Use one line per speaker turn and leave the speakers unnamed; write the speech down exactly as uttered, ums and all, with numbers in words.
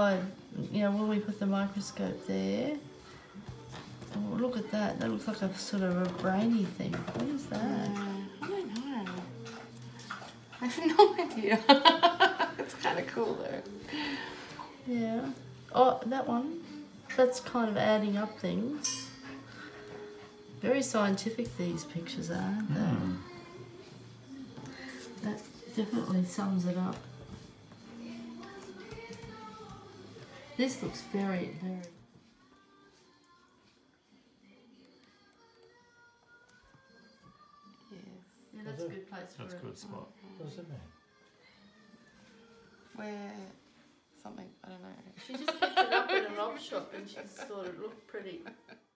You know, when we put the microscope there, oh, look at that. That looks like a sort of a brainy thing. What is that?
Uh, I don't know. I have no idea. It's kind of cool though.
Yeah. Oh, that one. That's kind of adding up things. Very scientific these pictures are, aren't they?
Mm.
That definitely sums it up. This looks very, very...
Yes.
Yeah, that's a good place for
That's a
it.
good spot.
What does it mean?
Where something, I don't know.
She just picked it up in an op shop and she thought it looked pretty.